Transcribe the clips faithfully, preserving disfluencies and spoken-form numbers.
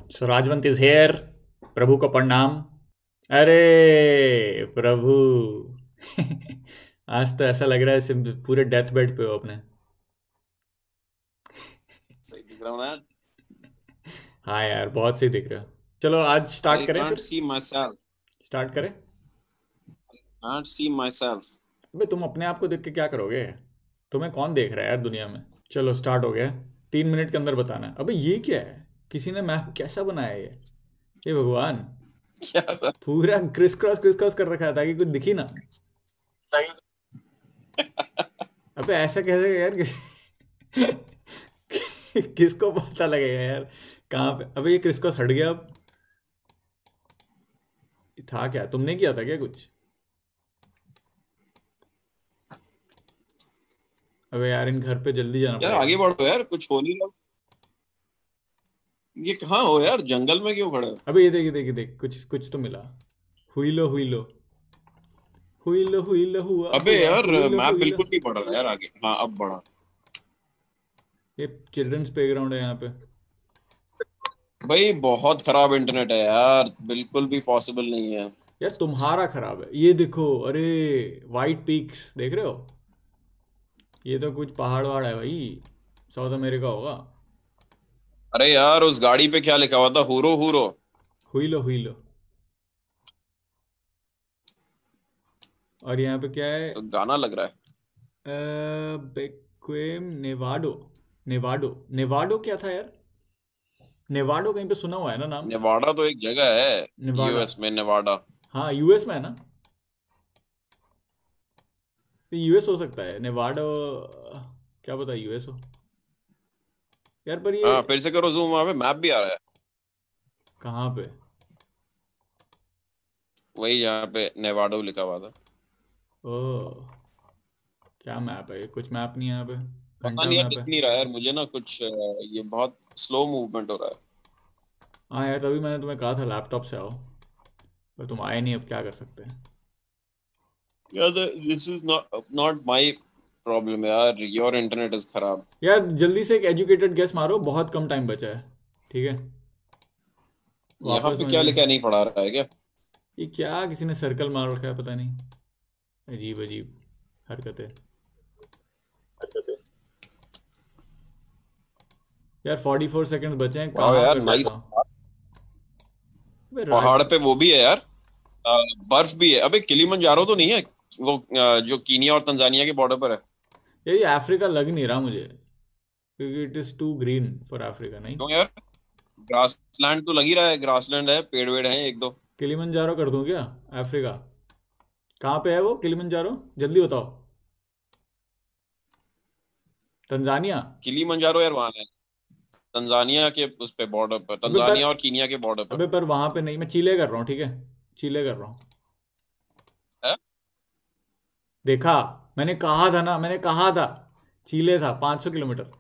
So Rajwant is here. प्रभु को प्रणाम। अरे प्रभु। आज तो ऐसा लग रहा है सिर्फ पूरे डेथ बेड पे हो अपने। सही दिख रहा हूँ ना यार। हाँ यार, बहुत सही दिख रहा है। चलो आज स्टार्ट आई करें कांट फिर। See myself. स्टार्ट करें। Can't see myself. अबे तुम अपने आप को देख के क्या करोगे? तुम्हें कौन देख रहा है यार दुनिया में। चलो स्टार्ट हो गया। तीन मिनट के अंदर बताना है। अबे ये क्या है? किसी ने मैप कैसा बनाया है ये? हे भगवान। क्या हुआ? पूरा क्रिस क्रॉस क्रिस क्रॉस कर रखा है ताकि कुछ दिखी ना। अबे ऐसा कैसे यार? किसको पता लगेगा यार? कहाँ पे? अबे ये क्रिस क्रॉस हट गया अब। था क्या? तुमने किया था क्या कुछ? अबे यार इन घर पे जल्दी जाना यार पड़ेगा। आगे बढ़ो यार, कुछ हो नहीं रहा। ये कहाँ हो यार, जंगल में क्यों खड़े हो? अबे ये देख ये देख ये देख, कुछ कुछ तो मिला। हुई लो हुई लो। हुई लो हुई लो, हुआ अबे हुआ यार हुई लो मैप हुई लो। बिल्कुल नहीं बढ़ रहा यार आगे। हाँ अब बढ़ा। ये चिल्ड्रंस प्लेग्राउंड है यहाँ पे। भाई बहुत खराब इंटरनेट है यार, बिल्कुल भी पॉसिबल नहीं है। यार तुम्हारा खराब है, ये देखो। अरे वाइट पीक्स देख रहे हो? ये तो कुछ पहाड़ वहाड़ है भाई। साउथ अमेरिका होगा। अरे यार उस गाड़ी पे क्या लिखा हुआ था, हुरो हुरो। हुई लो हुई लो। और यहाँ पे क्या है? तो गाना लग रहा है। बेक्वेम नेवाडो। नेवाडो। नेवाडो क्या था यार? नेवाडो कहीं पे सुना हुआ है ना नाम। नेवाडा तो एक जगह है। नेवाडा। यूएस में नेवाडा। हाँ यूएस में है ना। तो यूएस हो सकता है नेवाडो। क्या पता यूएस हो। यार पर ये हाँ फिर से करो जूम, वहां पे मैप भी आ रहा है। कहाँ पे? वही जहाँ पे नेवाडो लिखा हुआ था। ओ। क्या मैप है ये? कुछ मैप नहीं है यहाँ पे। पता घंटा नहीं यार, मैप दिख है। नहीं रहा यार मुझे ना कुछ, अ, ये बहुत स्लो मूवमेंट हो रहा है। हाँ यार, तभी मैंने तुम्हें कहा था लैपटॉप से आओ। पर तुम आए नहीं, अब क्या कर सकते हैं। यार this is not not my problem यार, योर इंटरनेट इज खराब। यार जल्दी से एक एजुकेटेड गेस मारो, बहुत कम टाइम बचा है। ठीक है। यहाँ वापस पे क्या मुझे। लिखा है, नहीं पढ़ा रहा है क्या? ये क्या, किसी ने सर्कल मार रखा है पता नहीं। अजीब अजीब हरकतें। यार फोर्टी फोर सेकेंड बचे हैं, वाह कहाँ यार पे नाइस। जाता हूँ? अबे राज। पहाड़ पे वो भी है यार, अ, बर्फ भी है। अबे किलिमंजारो तो नहीं है वो, अ, जो कीनिया और तंजानिया के बॉर्डर पर है? यार ये अफ्रीका लग नहीं रहा मुझे, क्योंकि it is too green for Africa, नहीं? क्यों यार, ग्रासलैंड तो लग ही रहा है, ग्रासलैंड है, पेड़ वेड़ है एक दो। किलिमंजारो कर दूं क्या? अफ्रीका। कहाँ पे है वो किलिमंजारो? जल्दी बताओ। तंजानिया। किलिमंजारो यार वहां है, तंजानिया के उस पे बॉर्डर पर, अबे पर। तंजानिया और कीनिया के बॉर्डर पर। अबे पर वहां पे नहीं, मैं चीले कर रहा हूँ, ठीक है। चीले कर रहा हूँ। है? देखा। मैंने कहा था ना, मैंने कहा था। चीले था पाँच सौ किलोमीटर।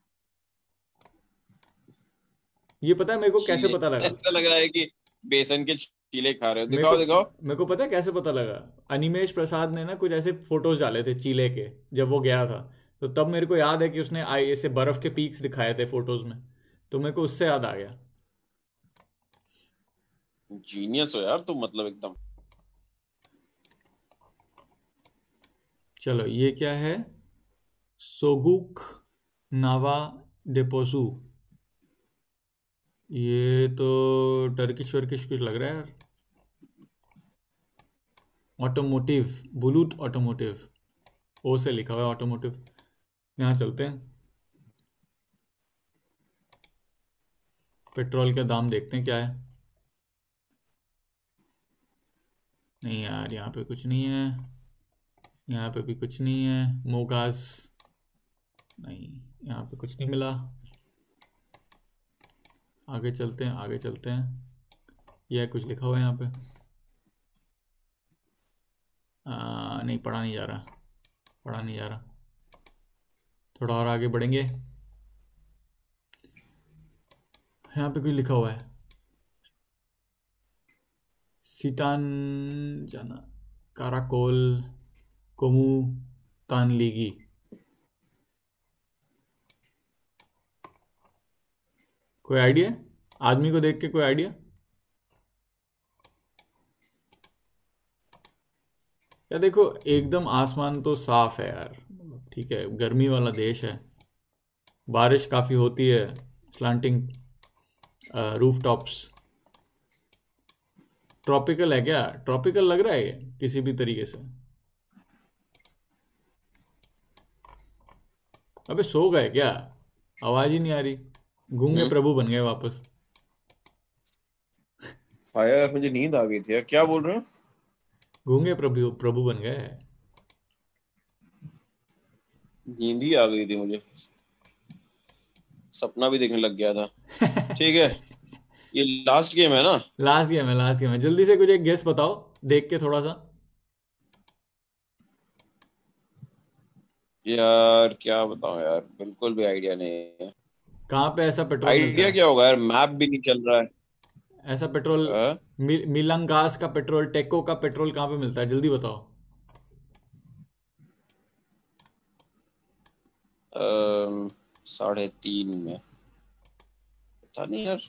ये पता है मेरे को कैसे चीले पता लगा? ऐसा लग रहा है कि बेसन के चीले खा रहे हो, मेरे को दिखाओ दिखाओ। मेरे को पता है कैसे पता लगा। अनिमेश प्रसाद ने ना कुछ ऐसे फोटोज डाले थे चीले के, जब वो गया था। तो तब मेरे को याद है कि उसने आई ऐसे बर्फ के पीक्स दिखाए थे फोटोज में। तो मेरे को उससे याद आ गया। जीनियस हो यार तुम, मतलब एकदम। चलो ये क्या है? सोगुक नावा डेपोसू। ये तो टर्किश वर्किश कुछ लग रहा है यार। ऑटोमोटिव। बुलूट ऑटोमोटिव। ओ से लिखा हुआ है ऑटोमोटिव। यहाँ चलते हैं। पेट्रोल के दाम देखते हैं क्या है। नहीं यार, यहाँ पे कुछ नहीं है। यहाँ पे भी कुछ नहीं है। मोगास। नहीं। यहाँ पे कुछ नहीं मिला। आगे चलते हैं, आगे चलते हैं। यह कुछ लिखा हुआ है यहाँ पे। आ, नहीं, पढ़ा नहीं जा रहा। पढ़ा नहीं जा रहा। थोड़ा और आगे बढ़ेंगे। यहाँ पे कुछ लिखा हुआ है। सीतान जाना। काराकोल। कोमू। तानलीगी। कोई आइडिया? आदमी को देख के कोई आइडिया? या देखो, एकदम आसमान तो साफ है यार, ठीक है, गर्मी वाला देश है, बारिश काफ़ी होती है, स्लांटिंग रूफ टॉप्स। ट्रॉपिकल है क्या? ट्रॉपिकल लग रहा है ये किसी भी तरीके से। अबे सो गए क्या? आवाज ही नहीं आ रही। गूंगे हम्म। प्रभु बन गए वापस। फायर, मुझे नींद आ गई थी यार, क्या बोल रहे हो? गूंगे प्रभु प्रभु बन गए। नींद ही आ गई थी मुझे, सपना भी देखने लग गया था। ठीक है, ये लास्ट गेम है ना? लास्ट गेम है, लास्ट गेम है, जल्दी से कुछ एक गेस बताओ, देख के थोड़ा सा। यार क्या बताऊं यार, बिल्कुल भी आइडिया नहीं है। कहाँ पे ऐसा पेट्रोल मिलता आइडिया है? क्या होगा यार, मैप भी नहीं चल रहा है। ऐसा पेट्रोल, हाँ? मि, मिलंगास का पेट्रोल, टेको का पेट्रोल कहाँ पे मिलता है, जल्दी बताओ। अम, साढ़े तीन में, पता नहीं यार।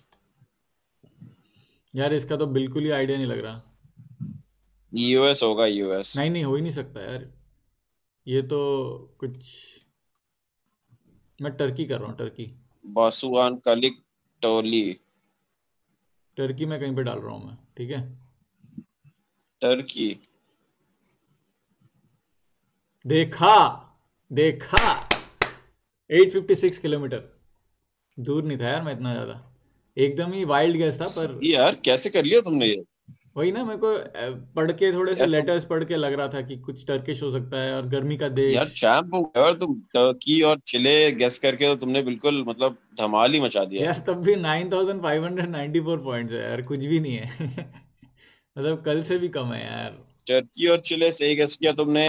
यार इसका तो बिल्कुल ही आइडिया नहीं लग रहा। यूएस होगा, यूएस। नहीं नहीं, हो ही नहीं सकता यार, ये तो कुछ, मैं टर्की कर रहा हूँ, टर्की। बासुआन कलिक टोली। टर्की में कहीं पे डाल रहा हूँ मैं, ठीक है। टर्की। देखा, देखा, आठ सौ छप्पन किलोमीटर। दूर नहीं था यार मैं इतना ज़्यादा, एकदम ही वाइल्ड गेस था पर। सही यार, कैसे कर लिया तुमने ये? वही ना, मेरे को अ, पढ़ के थोड़े से यार तुम, लेटर्स पढ़ के लग रहा था कि कुछ टर्किश हो सकता है, और गर्मी का देश। यार चैंप हो गए, और तुम टर्की और चिले गेस करके तो तुमने बिल्कुल मतलब धमाल ही मचा दिया। यार तब भी nine thousand five hundred ninety four points है यार, कुछ भी नहीं है। मतलब कल से भी कम है यार। टर्की और चिले सही गेस किया तुमने।